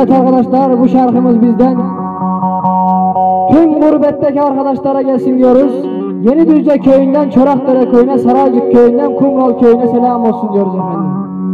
Evet arkadaşlar, bu şarkımız bizden tüm gurbetteki arkadaşlara gelsin diyoruz. Yenidüzce köyünden Çorakdere köyüne, Saraycık köyünden Kumral köyüne selam olsun diyoruz efendim.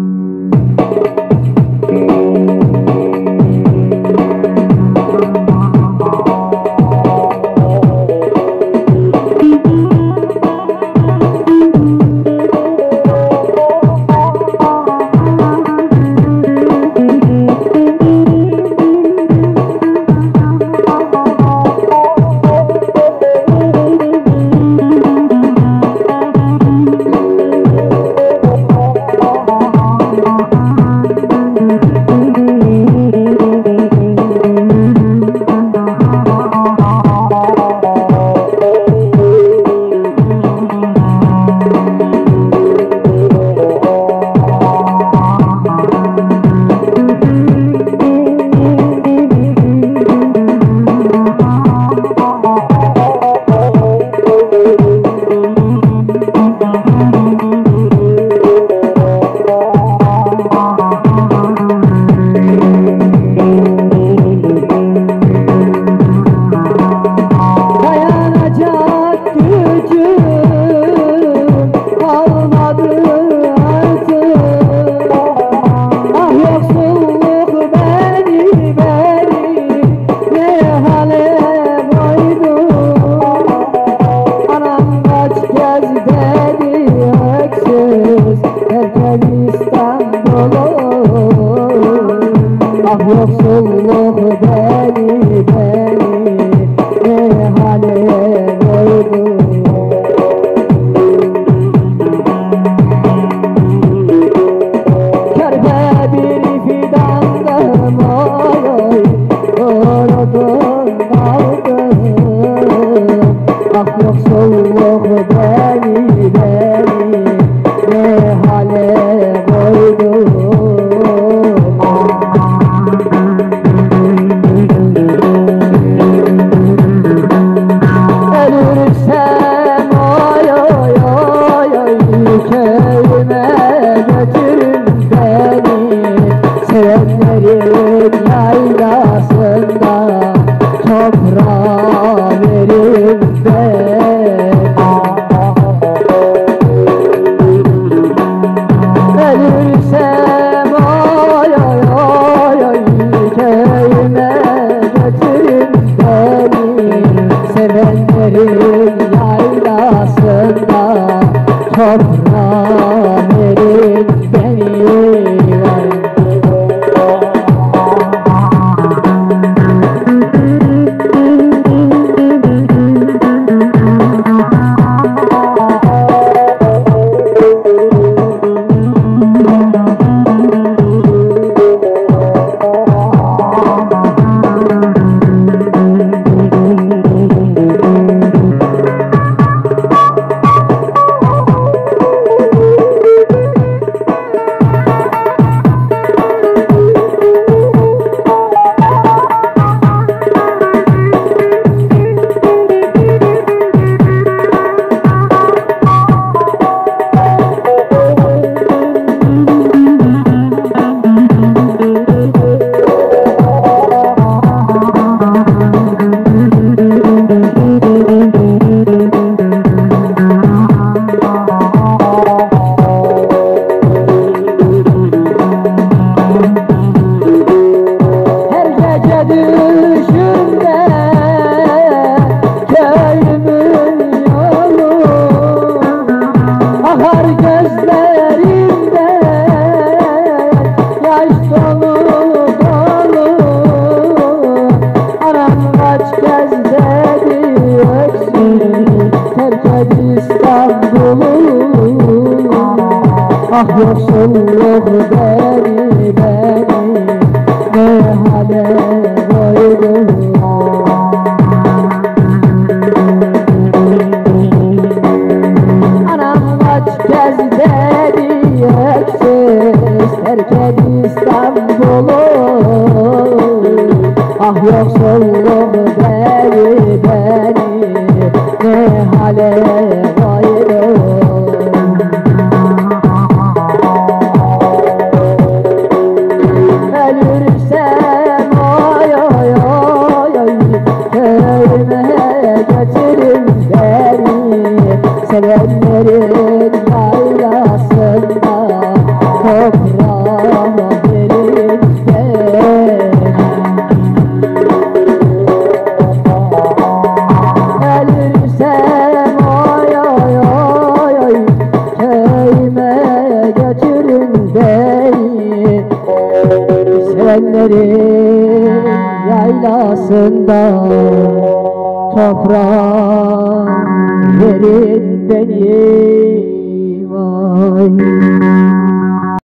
Yoksulluk beni ne hale koydu. Körpe bir fidandım oy oy, unutun kaldım. Ah yoksulluk beni ne hale koydu. Sevenlerin yaylasında toprağa verin beni. Ölürsem oy oy oy oy, köyüme götürün beni. Sevenlerin yaylasında toprağa verin beni. Ah yoksulluk beni ne hale koydu. Anam kaç kez dedi öksüz terk et İstanbul'u. Ah yoksulluk beni ne hale koydu. Ölürsem yaylasında toprağın yerin benim ay.